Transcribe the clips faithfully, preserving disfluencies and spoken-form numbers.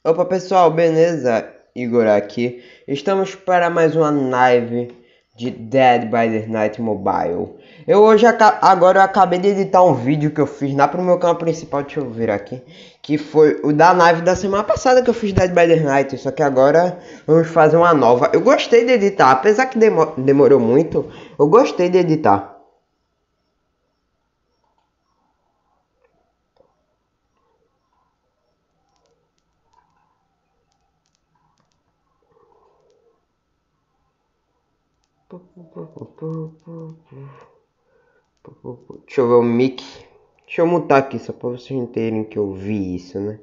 Opa pessoal, beleza? Igor aqui. Estamos para mais uma live de Dead by Daylight Mobile. Eu hoje agora eu acabei de editar um vídeo que eu fiz lá pro meu canal principal, deixa eu ver aqui, que foi o da live da semana passada que eu fiz Dead by Daylight, só que agora vamos fazer uma nova. Eu gostei de editar, apesar que demo demorou muito, eu gostei de editar. Deixa eu ver o mic. Deixa eu mutar aqui só para vocês entenderem que eu vi isso, né?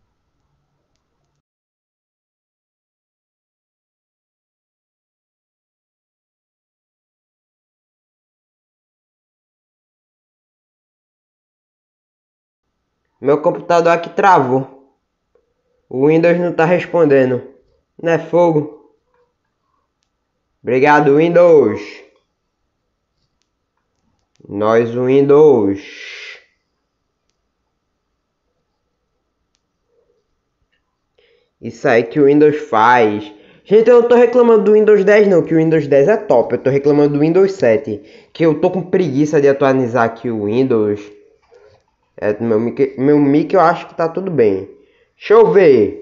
Meu computador aqui travou. O Windows não tá respondendo. Não é fogo? Obrigado, Windows. Nós, Windows. Isso aí que o Windows faz. Gente, eu não tô reclamando do Windows dez não, que o Windows dez é top. Eu tô reclamando do Windows sete, que eu tô com preguiça de atualizar aqui o Windows. É, meu mic, meu mic eu acho que tá tudo bem. Deixa eu ver.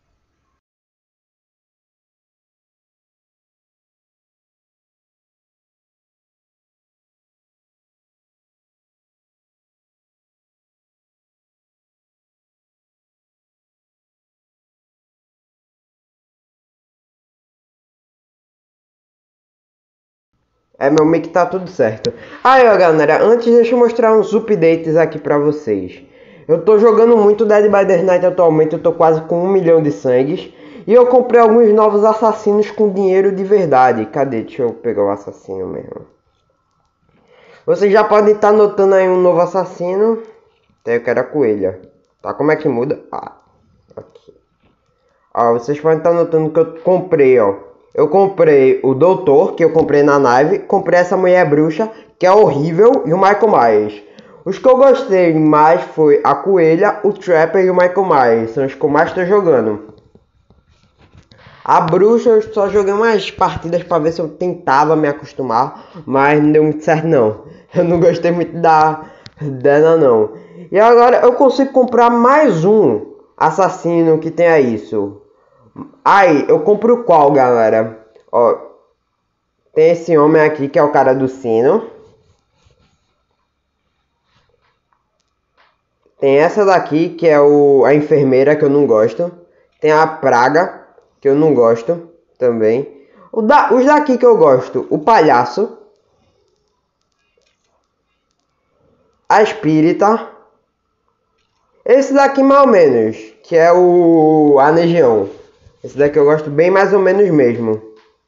É, meu mic tá tudo certo. Aí, ó, galera, antes deixa eu mostrar uns updates aqui pra vocês. Eu tô jogando muito Dead by Daylight atualmente, eu tô quase com um milhão de sangues. E eu comprei alguns novos assassinos com dinheiro de verdade. Cadê? Deixa eu pegar o assassino mesmo. Vocês já podem estar notando aí um novo assassino. Até eu quero a coelha. Tá, como é que muda? Ah, aqui. Ó, vocês podem estar notando que eu comprei, ó. Eu comprei o Doutor, que eu comprei na live. Comprei essa mulher bruxa, que é horrível, e o Michael Myers. Os que eu gostei mais foi a Coelha, o Trapper e o Michael Myers. São os que eu mais estou jogando. A bruxa eu só joguei umas partidas para ver se eu tentava me acostumar. Mas não deu muito certo não. Eu não gostei muito da dela não. E agora eu consigo comprar mais um assassino que tenha isso. Aí, eu compro qual, galera? Ó, tem esse homem aqui que é o cara do sino. Tem essa daqui que é o, a enfermeira que eu não gosto. Tem a praga que eu não gosto também. O da, os daqui que eu gosto, o palhaço. A espírita. Esse daqui mais ou menos, que é o a legião. Esse daqui eu gosto bem mais ou menos mesmo.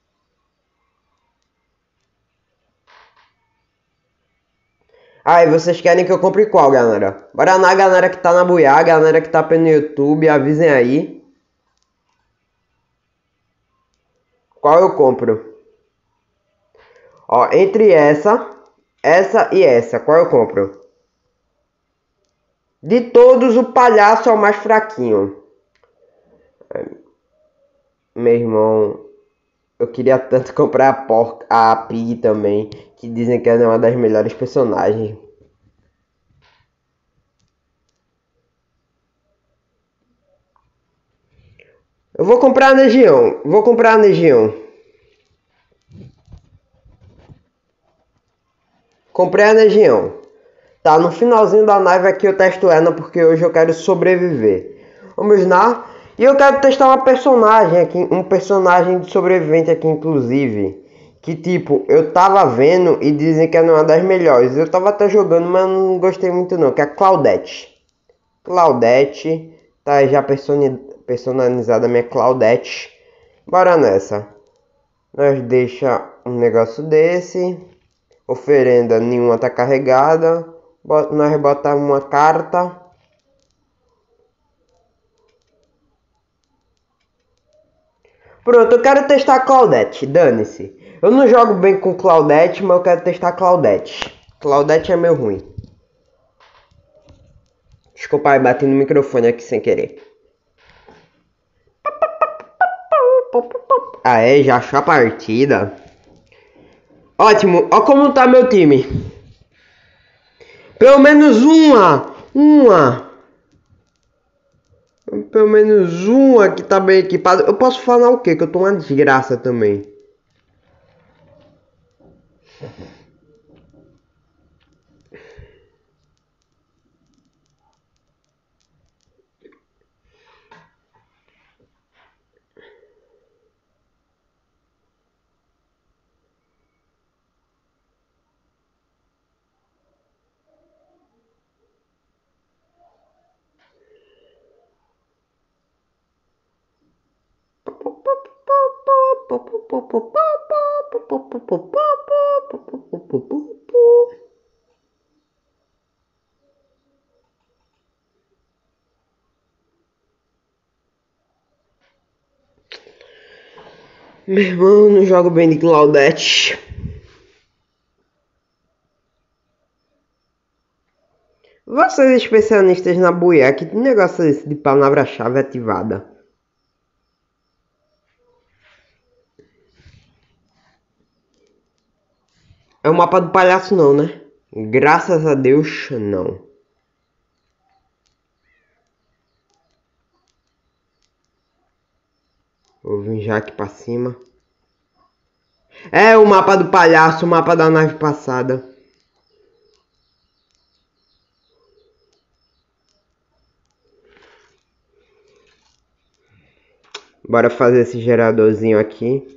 Aí, vocês querem que eu compre qual, galera? Bora lá, galera que tá na buiá, galera que tá pelo YouTube, avisem aí. Qual eu compro? Ó, entre essa, essa e essa, qual eu compro? De todos, o palhaço é o mais fraquinho. Meu irmão, eu queria tanto comprar a porca, a Pig também, que dizem que ela é uma das melhores personagens. Eu vou comprar a Legião, vou comprar a Legião. Comprei a Legião. Tá, no finalzinho da live aqui eu testo ela, porque hoje eu quero sobreviver. Vamos lá. E eu quero testar uma personagem aqui, um personagem de sobrevivente aqui, inclusive. Que tipo, eu tava vendo e dizem que é uma das melhores. Eu tava até jogando, mas não gostei muito não, que é a Claudette. Claudette, tá já personalizada a minha Claudette. Bora nessa. Nós deixa um negócio desse. Oferenda nenhuma tá carregada. Nós botamos uma carta. Pronto, eu quero testar Claudette, dane-se. Eu não jogo bem com Claudette, mas eu quero testar Claudette. Claudette é meio ruim. Desculpa aí, bati no microfone aqui sem querer. Ah, é? Já achou a partida? Ótimo. Ó como tá meu time. Pelo menos uma. Uma. Pelo menos uma que tá bem equipado. Eu posso falar o quê? Que eu tô uma desgraça também. Meu irmão, não jogo bem de Claudette. Vocês especialistas na buia, que negócio é esse de palavra-chave ativada? É o mapa do palhaço não, né? Graças a Deus, não. Vou vir já aqui pra cima. É o mapa do palhaço, o mapa da nave passada. Bora fazer esse geradorzinho aqui.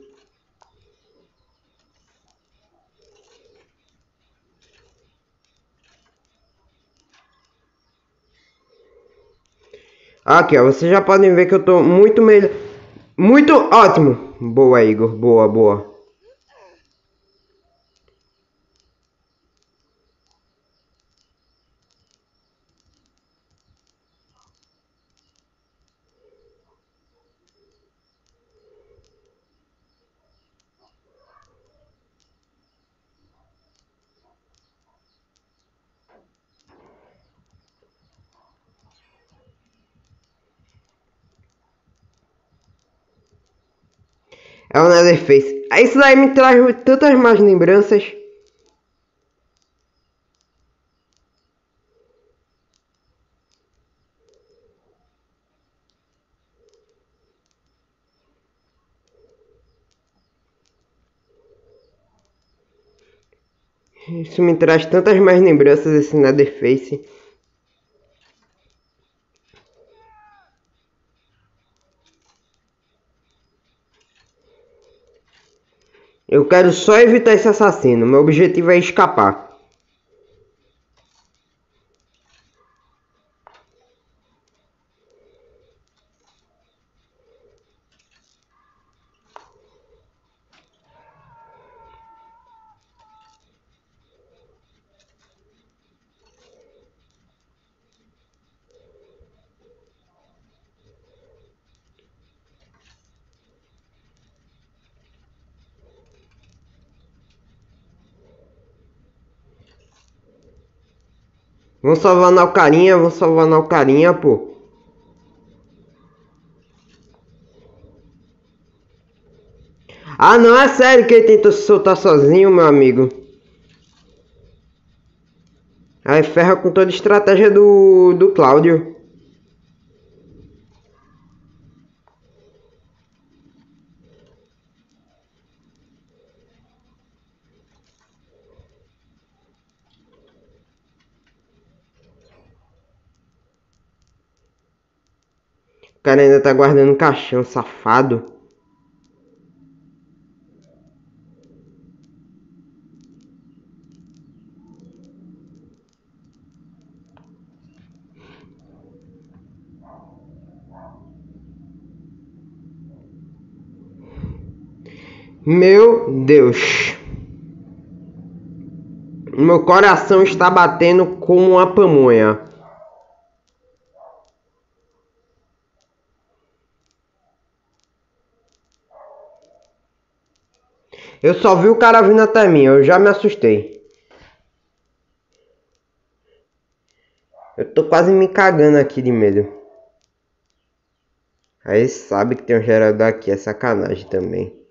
Aqui, ó, vocês já podem ver que eu tô muito melhor. Muito ótimo. Boa, Igor. Boa, boa. É o Netherface. Isso daí me traz tantas mais lembranças. Isso me traz tantas mais lembranças, esse Netherface. Eu quero só evitar esse assassino. Meu objetivo é escapar. Vamos salvar na Alcarinha, vamos salvar na Alcarinha, pô. Ah, não, é sério que ele tentou se soltar sozinho, meu amigo. Aí ferra com toda a estratégia do, do Cláudio. O cara ainda tá guardando caixão, safado. Meu Deus. Meu coração está batendo como uma pamonha. Eu só vi o cara vindo até mim, eu já me assustei. Eu tô quase me cagando aqui de medo. Aí sabe que tem um gerador aqui, é sacanagem também.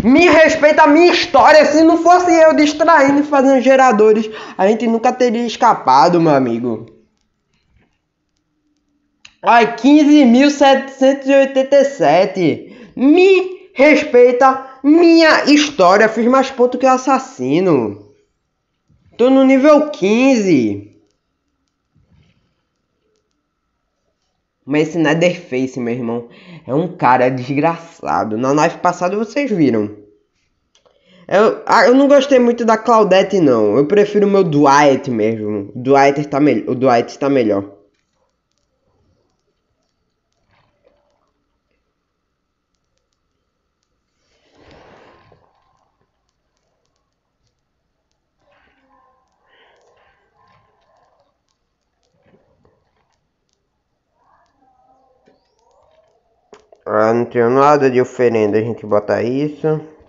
Me respeita a minha história. Se não fosse eu distraindo e fazendo geradores, a gente nunca teria escapado, meu amigo. Ai, quinze mil setecentos e oitenta e sete. Me respeita minha história. Fiz mais ponto que o assassino. Tô no nível quinze. Mas esse Netherface, meu irmão, é um cara desgraçado. Na live passada vocês viram. Eu, ah, eu não gostei muito da Claudette, não. Eu prefiro o meu Dwight mesmo. O Dwight tá, me o Dwight tá melhor. Ah, não tenho nada de oferenda, a gente bota isso.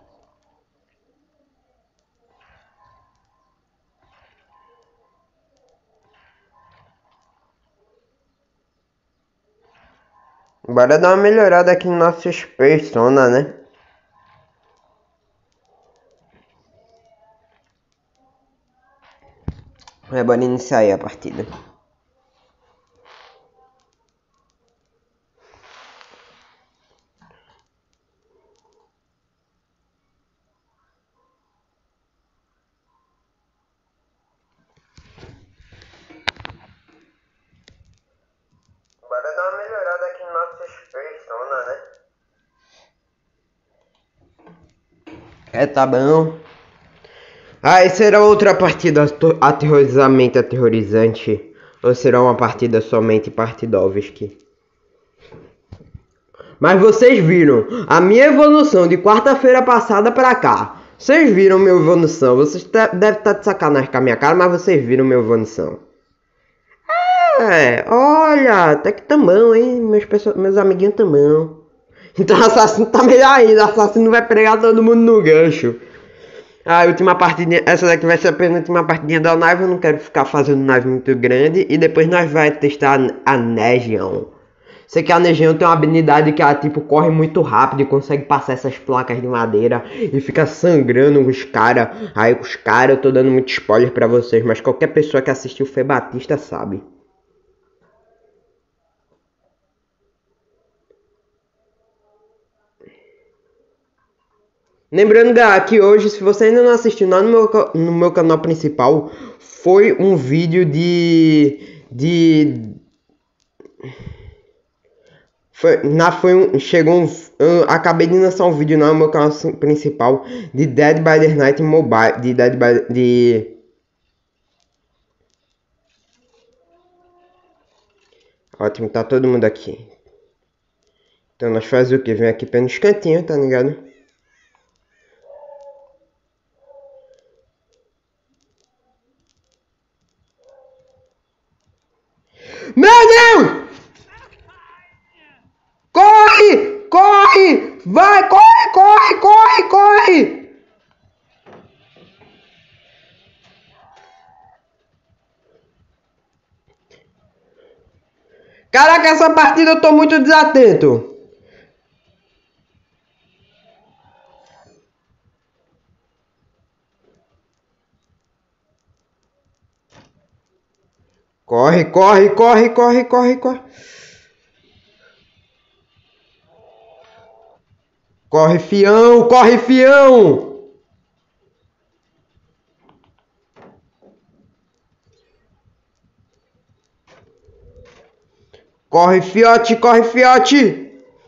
Bora dar uma melhorada aqui no nossas persona, né? É, bora iniciar aí a partida. Bora dar uma melhorada aqui no nossas persona, né? É, tá bom. Ah, e será outra partida aterrorizamente aterrorizante? Ou será uma partida somente Partidovski? Mas vocês viram a minha evolução de quarta-feira passada pra cá. Vocês viram minha evolução. Vocês devem estar de sacanagem com a minha cara, mas vocês viram minha evolução. É, olha, até que tamão, hein? Meus, meus amiguinhos tamão. Então o assassino tá melhor ainda. O assassino vai pregar todo mundo no gancho. A última partidinha, essa daqui vai ser a penúltima partidinha da live. Eu não quero ficar fazendo live muito grande. E depois nós vamos testar a Negion. Sei que a Negion tem uma habilidade que ela tipo corre muito rápido e consegue passar essas placas de madeira e fica sangrando os caras. Aí os caras, eu tô dando muito spoiler pra vocês, mas qualquer pessoa que assistiu o Fê Batista sabe. Lembrando, galera, que hoje, se você ainda não assistiu lá no meu, no meu canal principal, foi um vídeo de... de... Foi, na, foi um, chegou um, eu acabei de lançar um vídeo lá no meu canal principal de Dead by the Night Mobile, de Dead by... de... Ótimo, tá todo mundo aqui. Então nós fazemos o que? Vem aqui pelos cantinhos, tá ligado? Meu Deus! Corre! Corre! Vai! Corre! Corre! Corre! Corre! Caraca, essa partida eu tô muito desatento. Corre, corre, corre, corre, corre, corre. Corre, fião, corre, fião. Corre, fiote, corre, fiote.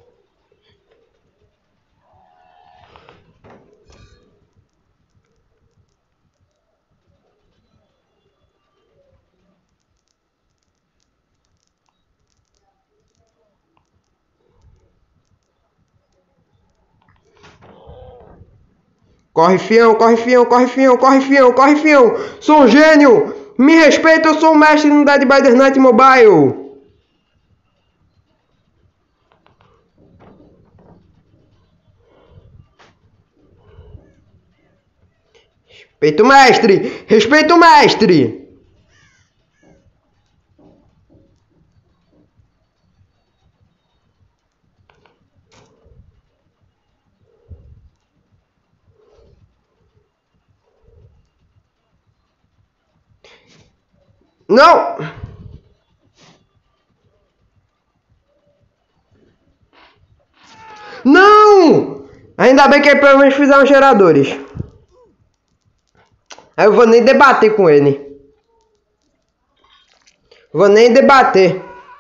Corre, fião, corre, fião, corre, fião, corre, fião, corre, fião. Sou um gênio. Me respeita, eu sou o mestre no Dead by the Night Mobile. Respeita o mestre. Respeita o mestre. Não! Não! Ainda bem que ele pelo menos fizeram geradores. Aí eu vou nem debater com ele. Vou nem debater.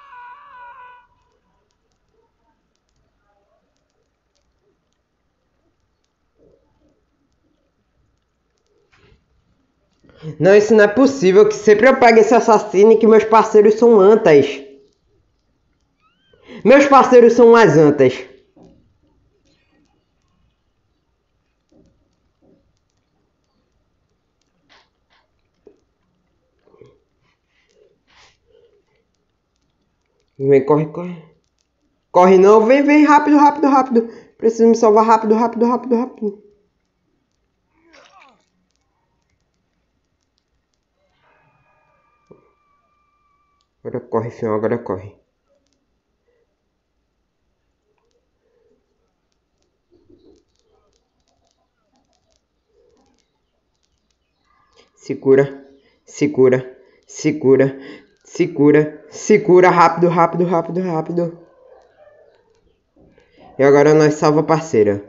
Não, isso não é possível. Que sempre eu pego esse assassino e que meus parceiros são antas. Meus parceiros são umas antas. Vem, corre, corre. Corre não, vem, vem, rápido, rápido, rápido. Preciso me salvar rápido, rápido, rápido, rápido. Agora corre, senhor, agora corre. Segura, segura, segura, segura, segura, rápido, rápido, rápido, rápido. E agora nós salva a parceira.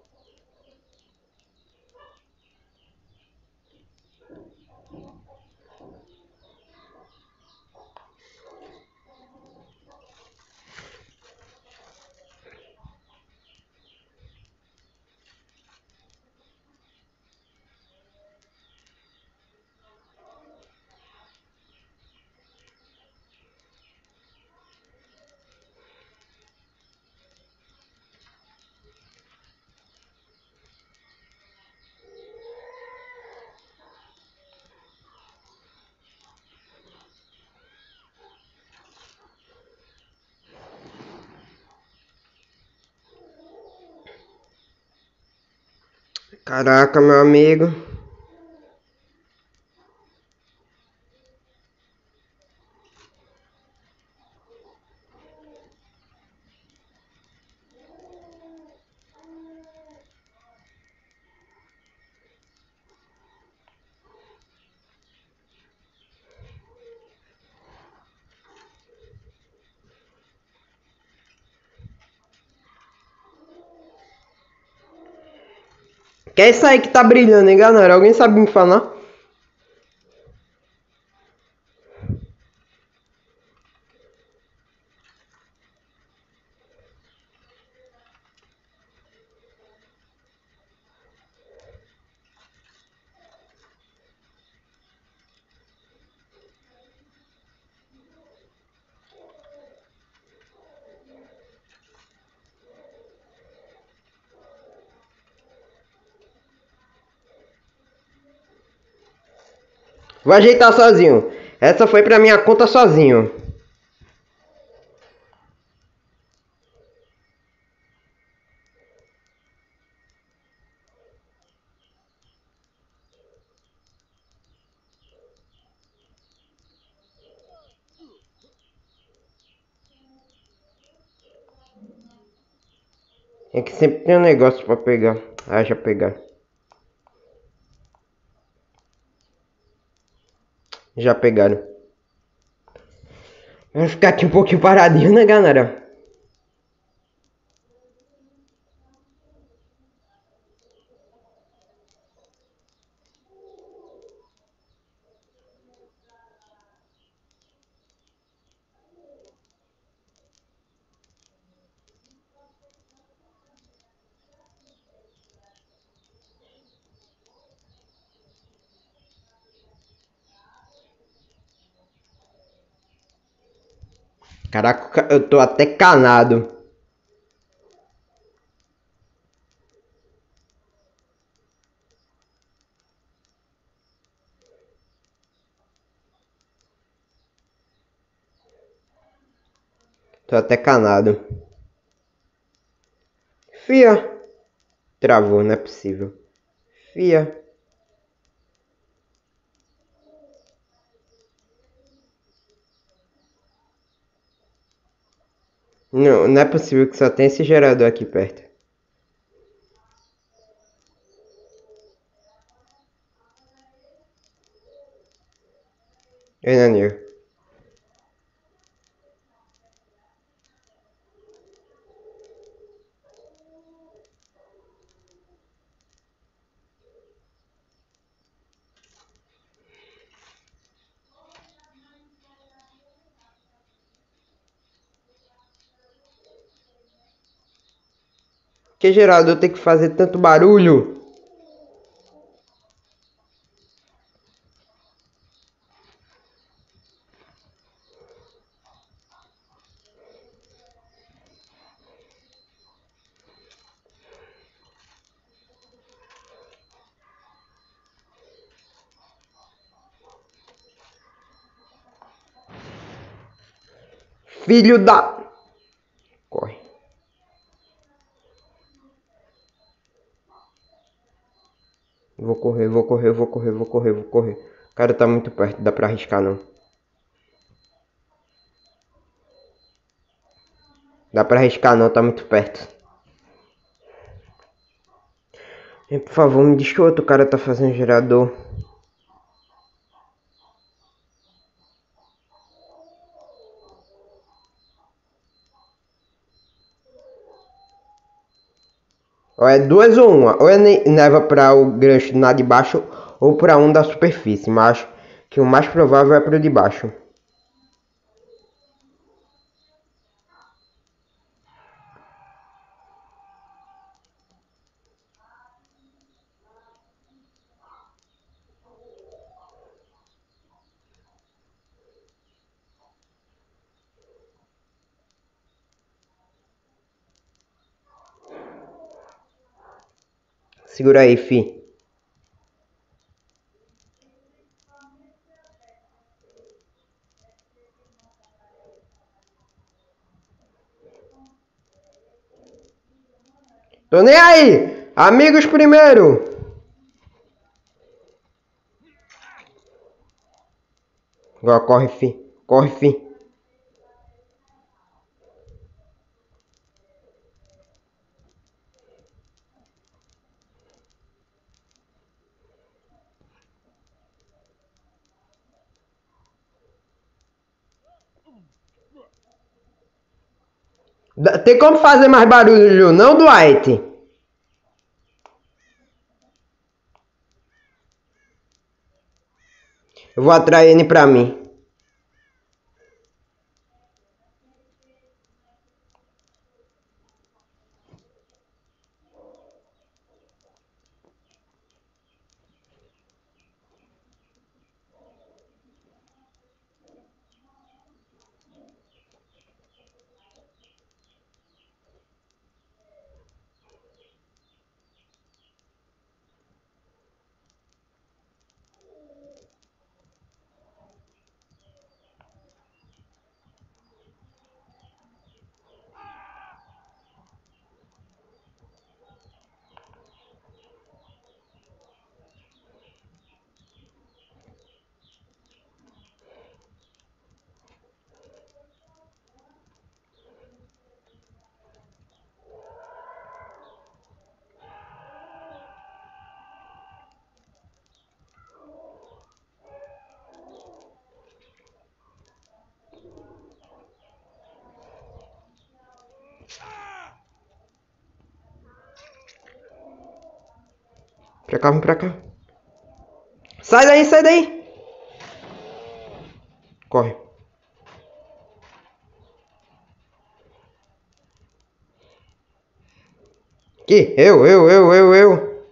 Caraca, meu amigo. Que é isso aí que tá brilhando, hein, galera? Alguém sabe me falar? Vou ajeitar sozinho. Essa foi pra minha conta sozinho. É que sempre tem um negócio pra pegar. Ah, já pegar. Já pegaram. Vamos ficar aqui um pouquinho paradinho, né, galera? Caraca, eu tô até canado. Tô até canado. Fia. Travou, não é possível. Fia. Não, não é possível que só tenha esse gerador aqui perto. Ei, Nanir. Que gerador tem que fazer tanto barulho? Filho da... Corre. Vou correr, vou correr, vou correr, vou correr, vou correr. O cara tá muito perto, dá pra arriscar não. Dá pra arriscar não, tá muito perto. E, por favor, me diz que o outro cara tá fazendo gerador. Ou é duas ou uma. Ou é neva para o gancho na de baixo ou para um da superfície. Mas acho que o mais provável é para o de baixo. Segura aí, fi. Tô nem aí! Amigos primeiro! Agora corre, fi. Corre, fi. Tem como fazer mais barulho, não, Dwight? Eu vou atrair ele pra mim. Pra cá, vem pra cá. Sai daí, sai daí. Corre. Aqui, eu, eu, eu, eu, eu.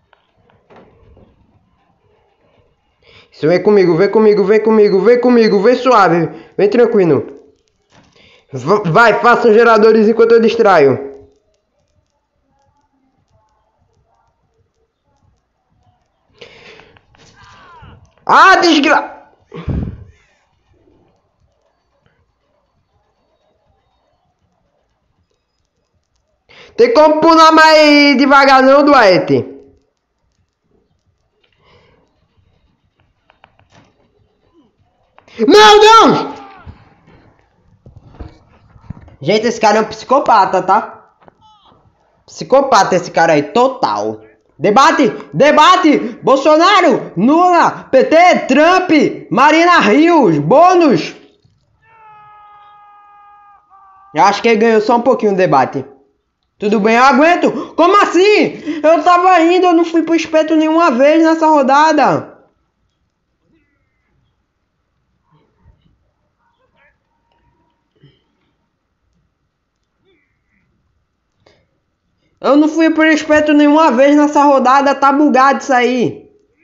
Isso, vem comigo, vem comigo, vem comigo, vem comigo, vem suave, vem tranquilo. V vai, façam geradores enquanto eu distraio. Ah, desgra... Tem como pular mais devagar não, Dwight? Meu Deus! Gente, esse cara é um psicopata, tá? Psicopata esse cara aí, total. Debate! Debate! Bolsonaro! Lula! P T! Trump! Marina Rios! Bônus! Eu acho que ele ganhou só um pouquinho o debate. Tudo bem, eu aguento! Como assim? Eu tava indo, eu não fui pro espeto nenhuma vez nessa rodada! Eu não fui pro espeto nenhuma vez nessa rodada, tá bugado isso aí!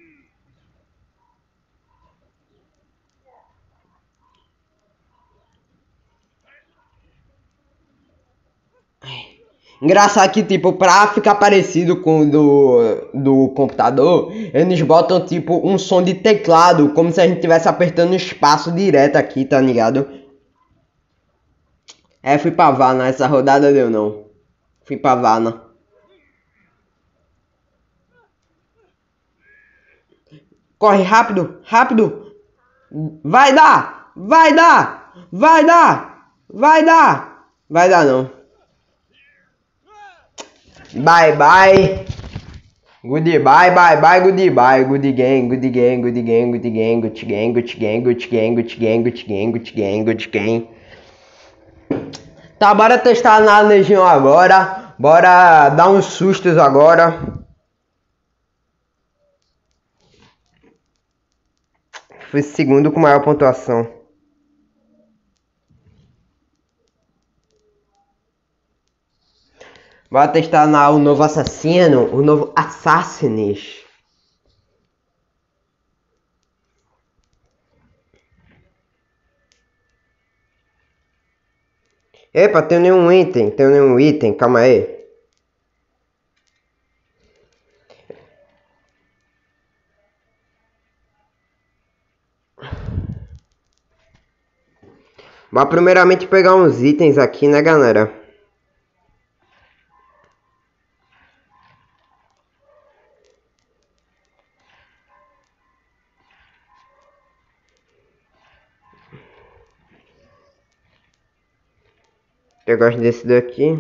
Engraçado que, tipo, pra ficar parecido com o do, do computador, eles botam, tipo, um som de teclado, como se a gente estivesse apertando espaço direto aqui, tá ligado? É, fui pra Vana, essa rodada deu não. Fui pra Vana. Corre, rápido, rápido! Vai dar! Vai dar! Vai dar! Vai dar! Vai dar não. Bye bye. Goodbye, bye bye, goodbye, good gang, good gang, good gang, good gang, good gang, good gang, good gang, good gang, good gang, good gang, good gang. Tá, bora testar na Legião agora. Bora dar uns sustos agora. Foi segundo com maior pontuação. Bora testar na, o novo assassino, o novo Assassins. Epa, tem nenhum item, tem nenhum item, calma aí. Vou primeiramente pegar uns itens aqui, né, galera? Eu gosto desse daqui.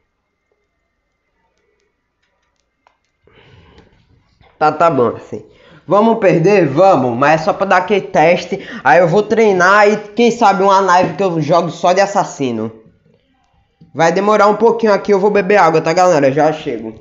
Tá, tá bom, assim. Vamos perder? Vamos, mas é só pra dar aquele teste. Aí eu vou treinar e quem sabe uma live que eu jogo só de assassino. Vai demorar um pouquinho aqui, eu vou beber água, tá, galera? Já chego.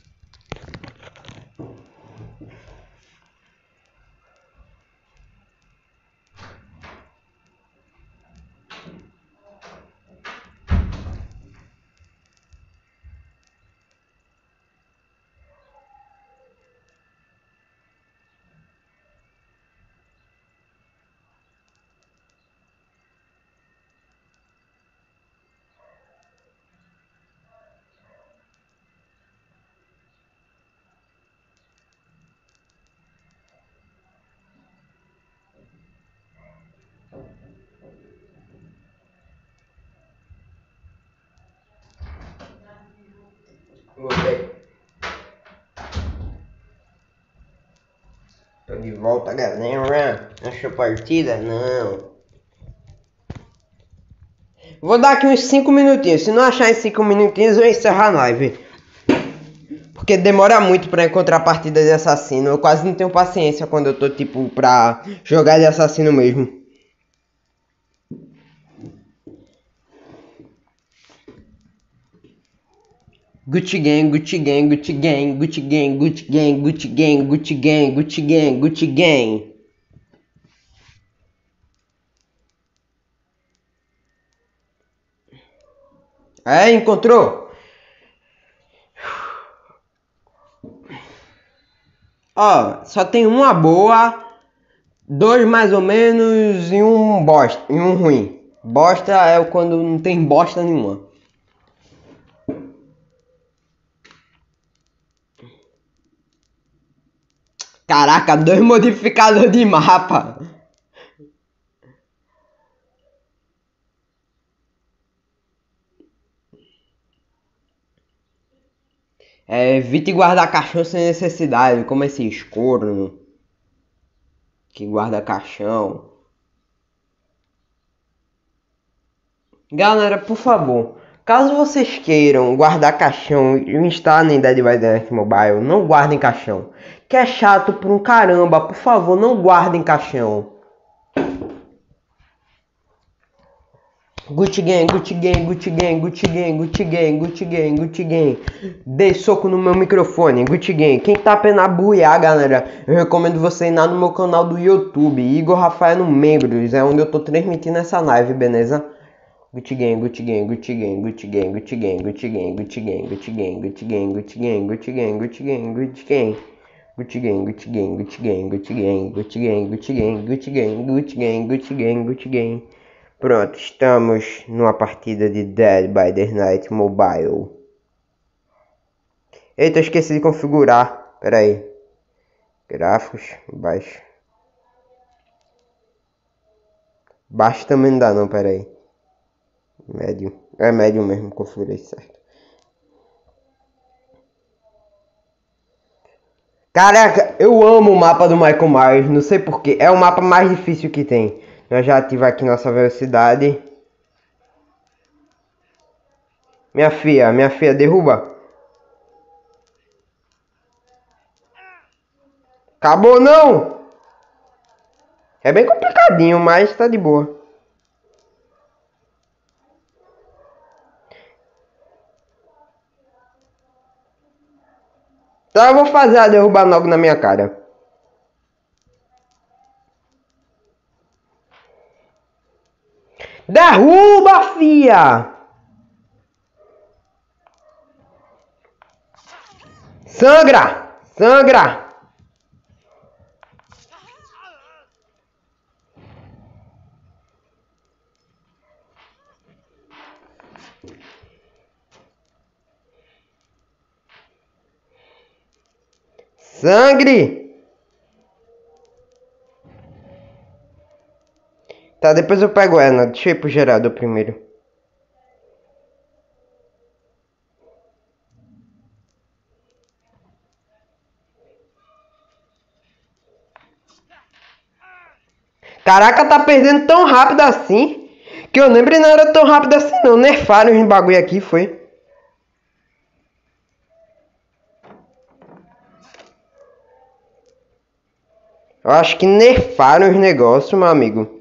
Voltei. Tô de volta, galera. Achou partida? Não. Vou dar aqui uns cinco minutinhos. Se não achar em cinco minutinhos, eu encerro a live. Porque demora muito pra encontrar partida de assassino. Eu quase não tenho paciência quando eu tô, tipo, pra jogar de assassino mesmo. Gucci gang, Gucci gang, Gucci gang, Gucci gang, Gucci gang, Gucci gang, Gucci gang, Gucci gang, Gucci gang. É, encontrou? Ó, só tem uma boa, dois mais ou menos e um bosta, e um ruim. Bosta é quando não tem bosta nenhuma. Caraca, dois modificadores de mapa. É, evite guardar caixão sem necessidade, como esse escorno que guarda caixão. Galera, por favor, Caso vocês queiram guardar caixão e instalem Dead by Daylight Mobile, não guardem caixão. Que é chato por um caramba, por favor, não guardem caixão. Gucci Gang, Gucci Gang, Gucci Gang, Gucci Gang, Gucci Gang, Gucci Gang, Gucci Gang. Dei soco no meu microfone, Gucci Gang. Quem tá pena buiar, galera, eu recomendo você ir lá no meu canal do YouTube, Igor Rafael Membros, é onde eu tô transmitindo essa live, beleza? Gucci Gang, Gucci Gang, Gucci Gang, Gucci Gang, Gucci Gang, Gucci Gang, Gucci Gang, Gucci Gang, Gucci Gang, Gucci Gang, Gucci Gang, Gucci Gang, Gucci Gang. Gucci Gang, Gucci Gang, Gucci Gang, Gucci Gang, Gucci Gang, Gucci Gang, Gucci Gang, Gucci Gang, Gucci Gang, Gucci Gang. Pronto, estamos numa partida de Dead by Daylight Mobile. Eita, eu esqueci de configurar. Pera aí. Gráficos, baixo. Baixo também não dá não, pera aí. Médio. É médio mesmo, configurei certo. Caraca, eu amo o mapa do Michael Myers, não sei porquê. É o mapa mais difícil que tem. Nós já ativamos aqui nossa velocidade. Minha filha, minha filha, derruba. Acabou não? É bem complicadinho, mas tá de boa. Então eu vou fazer a derrubar logo na minha cara. Derruba, fia! Sangra! Sangra! Sangre! Tá, depois eu pego ela. Deixa eu ir pro gerador primeiro. Caraca, tá perdendo tão rápido assim. Que eu lembro não era tão rápido assim não. Nerfaram os bagulho aqui, foi. Eu acho que nerfaram os negócios, meu amigo.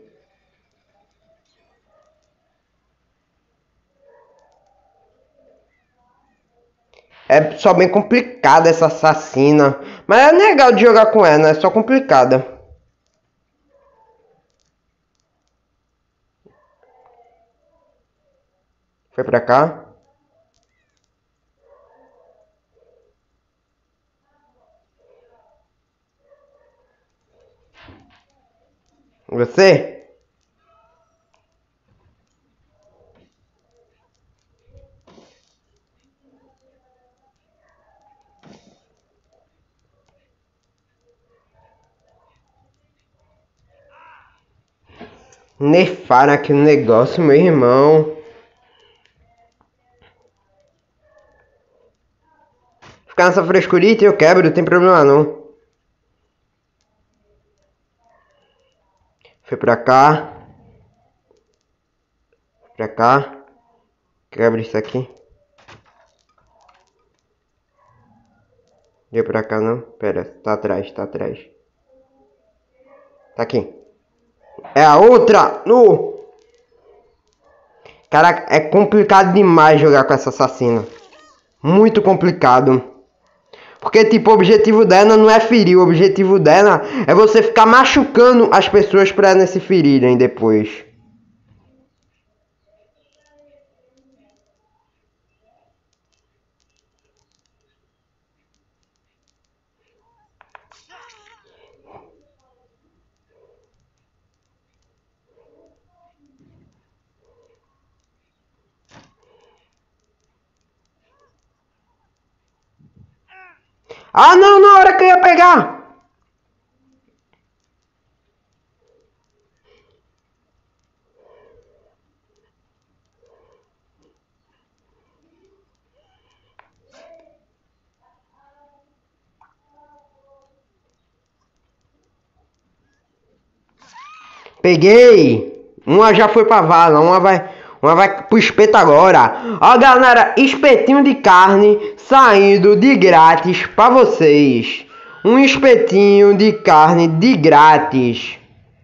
É só bem complicada essa assassina. Mas é legal de jogar com ela, é só complicada. Foi pra cá. Você? Nerfaram aqui no negócio, meu irmão. Ficar nessa frescurita eu quebro, não tem problema não. Foi pra cá. Pra cá. Quebra isso aqui. Deu pra cá não? Pera, tá atrás, tá atrás. Tá aqui. É a outra! No! Caraca, é complicado demais jogar com essa assassina. Muito complicado. Porque, tipo, o objetivo dela não é ferir. O objetivo dela é você ficar machucando as pessoas pra elas se ferirem depois. Ah, não, na hora que eu ia pegar. Peguei. Uma já foi pra vala, uma vai, Uma vai pro espeto agora. Ó, galera, espetinho de carne saindo de grátis pra vocês. Um espetinho de carne de grátis.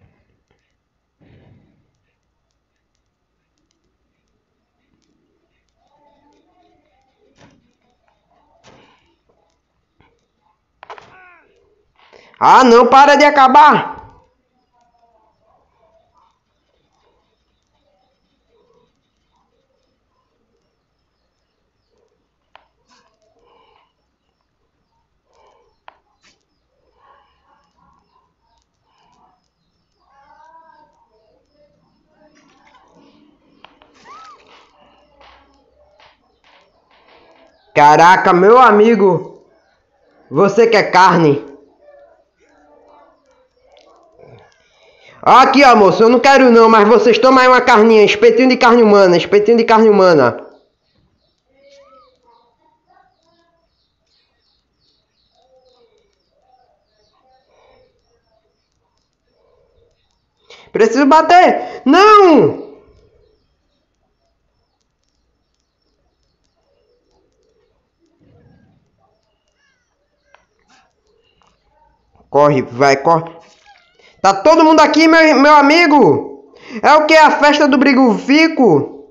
Ah, não, para de acabar. Caraca, meu amigo, você quer carne? Aqui, ó, moço, eu não quero não, mas vocês tomam aí uma carninha, espetinho de carne humana, espetinho de carne humana. Preciso bater! Não! Corre, vai, corre. Tá todo mundo aqui, meu, meu amigo? É o que? A festa do Brigofico?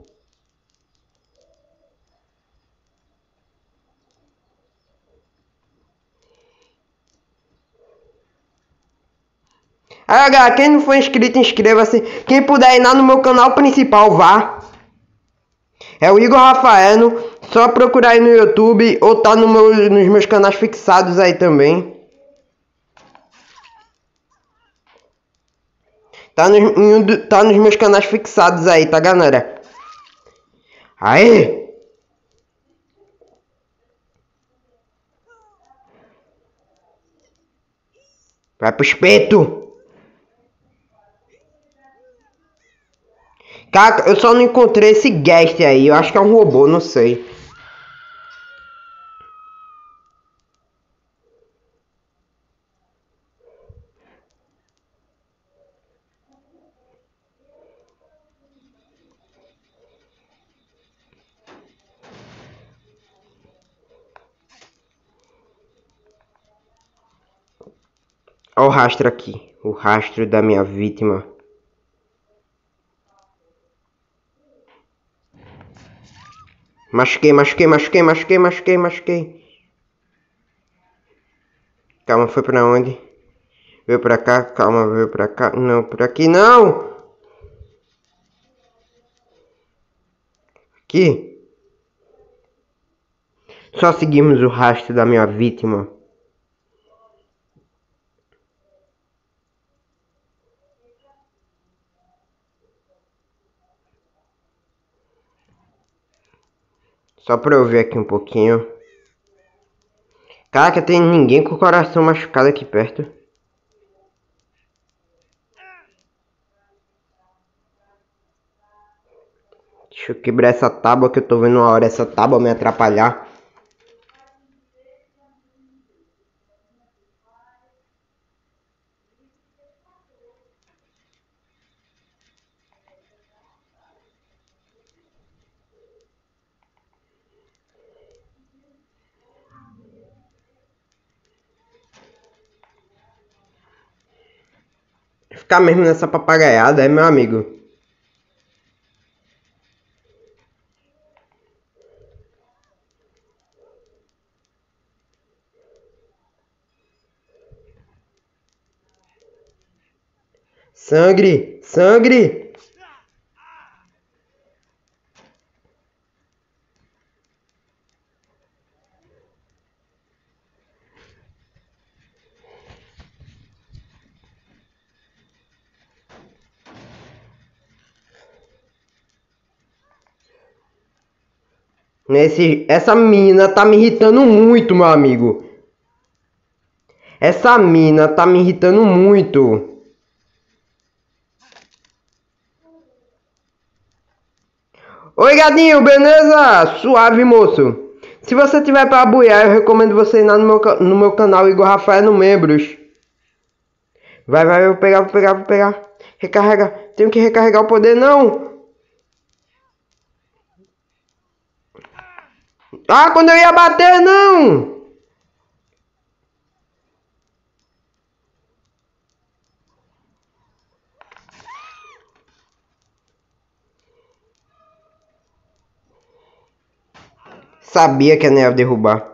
Aí, galera, quem não for inscrito, inscreva-se. Quem puder ir lá no meu canal principal, vá. É o Igor Rafael. Só procurar aí no YouTube ou tá no meu, nos meus canais fixados aí também. Tá nos, em, tá nos meus canais fixados aí, tá, galera? Aê! Vai pro espeto! Cara, eu só não encontrei esse guest aí. Eu acho que é um robô, não sei. Olha o rastro aqui. O rastro da minha vítima. Machuquei, machuquei, machuquei, machuquei, machuquei, machuquei. Calma, foi pra onde? Veio pra cá, calma, veio pra cá. Não, por aqui não! Aqui. Só seguimos o rastro da minha vítima. Só pra eu ver aqui um pouquinho. Caraca, tem ninguém com o coração machucado aqui perto. Deixa eu quebrar essa tábua que eu tô vendo uma hora essa tábua me atrapalhar. Ficar mesmo nessa papagaiada, é, meu amigo? Sangre! Sangre! Esse, essa mina tá me irritando muito, meu amigo. Essa mina tá me irritando muito. Oi, gadinho, beleza? Suave, moço. Se você tiver pra buiar, eu recomendo você ir lá no meu, no meu canal Igor Rafael no Membros. Vai, vai, eu vou pegar, vou pegar, vou pegar. Recarrega. Tenho que recarregar o poder, não. Ah, quando eu ia bater, não! Sabia que a Nea ia derrubar.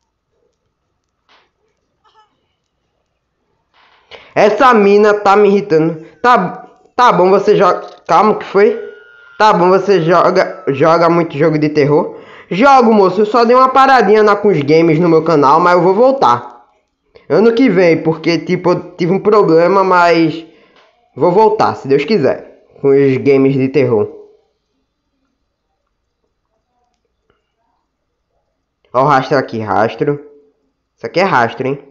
Essa mina tá me irritando. Tá, tá bom, você joga... Calma, que foi? Tá bom, você joga, joga muito jogo de terror? Jogo, moço. Eu só dei uma paradinha na, com os games no meu canal, mas eu vou voltar. Ano que vem, porque, tipo, eu tive um problema, mas... Vou voltar, se Deus quiser. Com os games de terror. Ó o rastro aqui, rastro. Isso aqui é rastro, hein?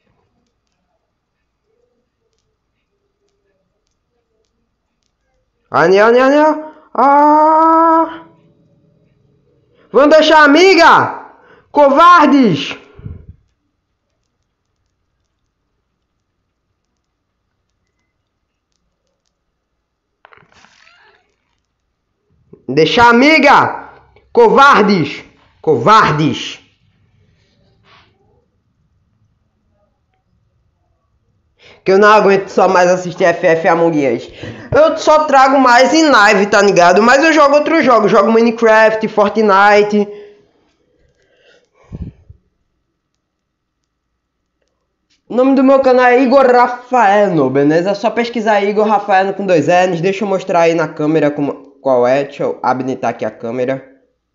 Anel, anel, anel. Ah! Vão deixar a amiga? Covardes! Deixar a amiga? Covardes! Covardes! Que eu não aguento só mais assistir F F Among Us. Eu só trago mais em live, tá ligado? Mas eu jogo outros jogos. Jogo Minecraft, Fortnite. O nome do meu canal é Igor Rafael, beleza? É só pesquisar Igor Rafael com dois N's. Deixa eu mostrar aí na câmera como, qual é. Deixa eu habilitar aqui a câmera.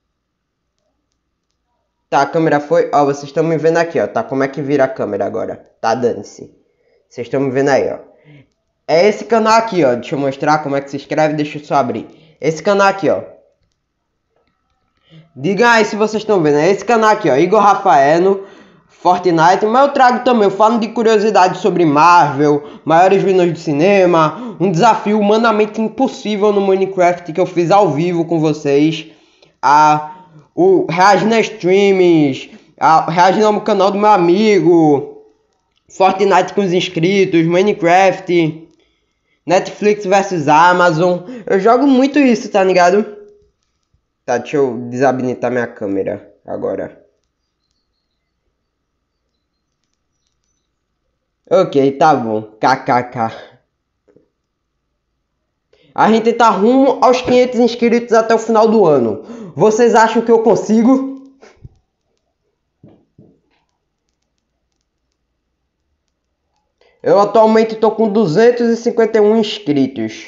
Tá, a câmera foi... Ó, vocês estão me vendo aqui, ó. Tá, como é que vira a câmera agora? Tá, dane-se. Vocês estão me vendo aí, ó. É esse canal aqui, ó. Deixa eu mostrar como é que se inscreve. Deixa eu só abrir. Esse canal aqui, ó. Diga aí se vocês estão vendo. É esse canal aqui, ó. Igor Rafael, Fortnite. Mas eu trago também. Eu falo de curiosidades sobre Marvel, maiores vilões do cinema. Um desafio humanamente impossível no Minecraft que eu fiz ao vivo com vocês. A... O reagindo a streams. A... Reagindo ao canal do meu amigo. Fortnite com os inscritos, Minecraft, Netflix versus Amazon. Eu jogo muito isso, tá ligado? Tá, deixa eu desabilitar minha câmera agora. Ok, tá bom. Kkk. A gente tá rumo aos quinhentos inscritos até o final do ano. Vocês acham que eu consigo? Eu atualmente tô com duzentos e cinquenta e um inscritos.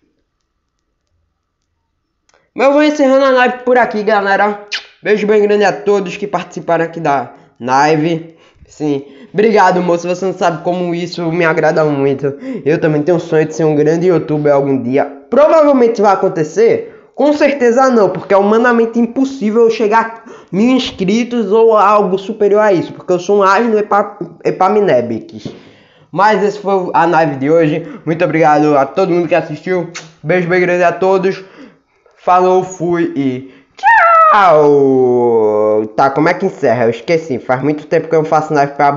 Mas eu vou encerrando a live por aqui, galera. Beijo bem grande a todos que participaram aqui da live. Sim, obrigado, moço. Você não sabe como isso me agrada muito. Eu também tenho um sonho de ser um grande youtuber algum dia. Provavelmente vai acontecer? Com certeza não, porque é humanamente impossível eu chegar a mil inscritos ou algo superior a isso. Porque eu sou um asno Epaminebix. Mas esse foi a live de hoje. Muito obrigado a todo mundo que assistiu. Beijo bem grande a todos. Falou, fui e tchau! Tá, como é que encerra? Eu esqueci. Faz muito tempo que eu não faço live pra